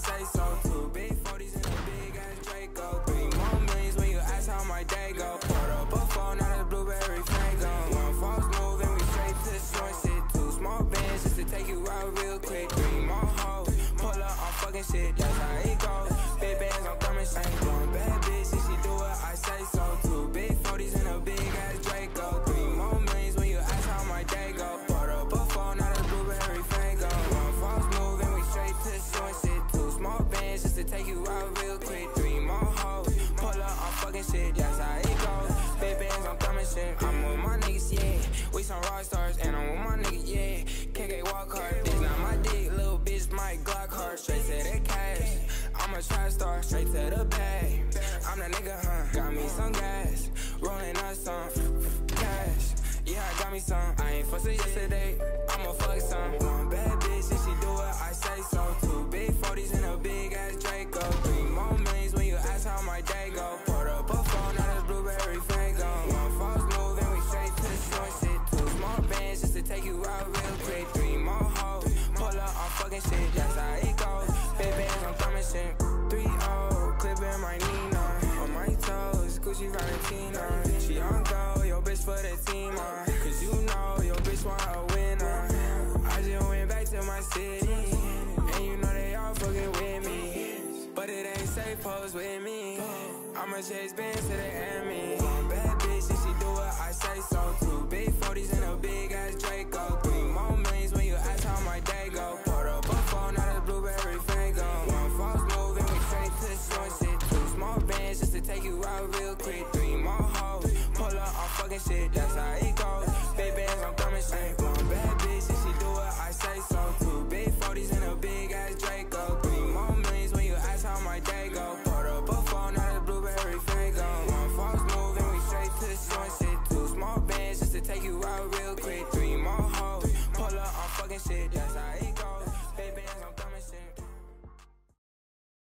say so. 2 big 40s and a big ass Draco. 3 more millions when you ask how my day go. Poured up a phone, now the blueberry FAYGO. 1 false move and we straight to the short shit. 2 small bands just to take you out real quick. 3 more hoes, pull up on fucking shit, that's how it goes. Big bands, I'm coming straight. 1 bad bitch and she do what I say so. 2 big 40s and a big ass Draco. 3 more millions when you ask how my day go. Poured up a phone, now the blueberry FAYGO. 1 false move and we straight to the short shit. 2 small bands just to take you out real quick. 3 more hoes, pull up on fucking shit, that's how it goes. Big bands, I'm coming shit. I'm with my niggas, yeah. We some rock stars and I'm with my niggas, yeah. KK walk hard, this not my dick, little bitch, my Glock hard. Straight to the cash, I'm a trap star, straight to the bag. I'm the nigga, huh? Got me some gas, rolling up some cash. Yeah, I got me some. I ain't fussing yesterday, I'ma fuck some. 1 bad bitch and she do what I say so. 2 big 40s and a big ass Draco. 3 more millions when you ask how my day go. Poured up a phone, now the blueberry FAYGO. 1 false move and we straight to the short shit. 2 small bands just to take you out real quick. 3 more hoes, pull up on fucking shit, that's how it goes. Big bands, I'm coming shit. 3-0, clipping my Nina. On my toes, Gucci Valentino. She on go, yo bitch for the team, cause you know your bitch want a winner. I just went back to my city, and you know they all fucking with me. But it ain't safe, pose with me. I'ma chase bands to the enemy. 1 bad bitch and she do what I say so. 2 big 40s and a big ass Draco. 3 more millions when you ask how my day go. Poured up a phone, now the blueberry FAYGO. 1 false move and we straight to the short shit. 2 small bands just to take you out real quick.